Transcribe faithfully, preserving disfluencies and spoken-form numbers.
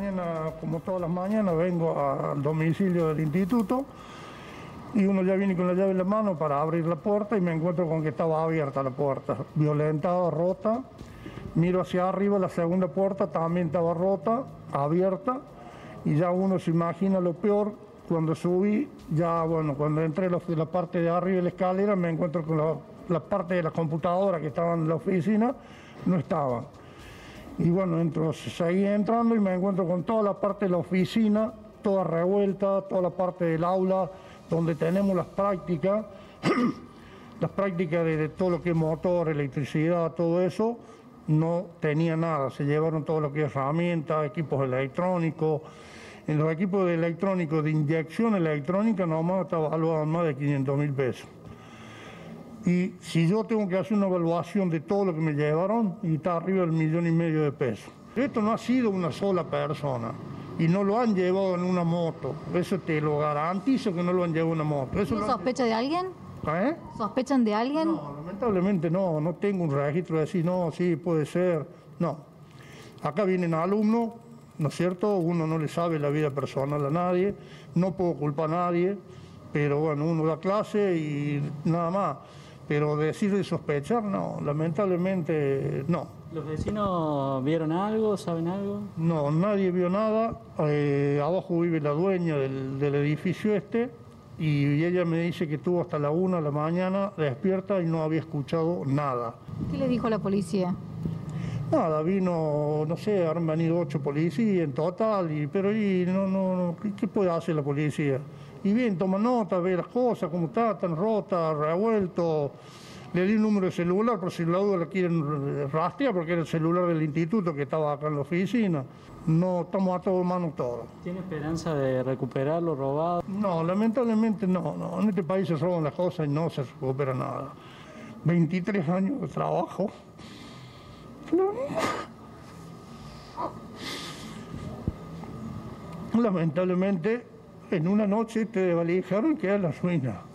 mañana, como todas las mañanas, vengo al domicilio del instituto y uno ya viene con la llave en la mano para abrir la puerta y me encuentro con que estaba abierta la puerta, violentada, rota. Miro hacia arriba, la segunda puerta también estaba rota, abierta, y ya uno se imagina lo peor. Cuando subí, ya bueno, cuando entré en la parte de arriba de la escalera, me encuentro con la, la parte de la computadora que estaban en la oficina, no estaban. Y bueno, entro, seguí entrando y me encuentro con toda la parte de la oficina, toda revuelta, toda la parte del aula donde tenemos las prácticas, las prácticas de, de todo lo que es motor, electricidad, todo eso, no tenía nada. Se llevaron todo lo que es herramientas, equipos electrónicos. En los equipos de electrónicos de inyección electrónica nomás está evaluado en más de quinientos mil pesos. Y si yo tengo que hacer una evaluación de todo lo que me llevaron, y está arriba del millón y medio de pesos. Esto no ha sido una sola persona y no lo han llevado en una moto. Eso te lo garantizo que no lo han llevado en una moto. Eso ¿Tiene sospecha de alguien? ¿Eh? ¿Sospechan de alguien? No, lamentablemente no. No tengo un registro de decir, no, sí, puede ser. No. Acá vienen alumnos, ¿no es cierto? Uno no le sabe la vida personal a nadie, no puedo culpar a nadie, pero bueno, uno da clase y nada más. Pero decir de sospechar, no, lamentablemente no. ¿Los vecinos vieron algo, saben algo? No, nadie vio nada. Eh, abajo vive la dueña del, del edificio este y ella me dice que estuvo hasta la una de la mañana despierta y no había escuchado nada. ¿Qué le dijo la policía? Nada, vino, no sé, han venido ocho policías en total, y, pero y no, no, no, ¿qué, ¿qué puede hacer la policía? Y bien, toma nota, ve las cosas, cómo está, están rotas, revuelto. Le di un número de celular, por si la duda la quieren rastrear, porque era el celular del instituto que estaba acá en la oficina. No, estamos atados de manos todos. ¿Tiene esperanza de recuperar lo robado? No, lamentablemente no, no. En este país se roban las cosas y no se recupera nada. veintitrés años de trabajo. Lamentablemente, en una noche te desvalijaron y queda la ruina.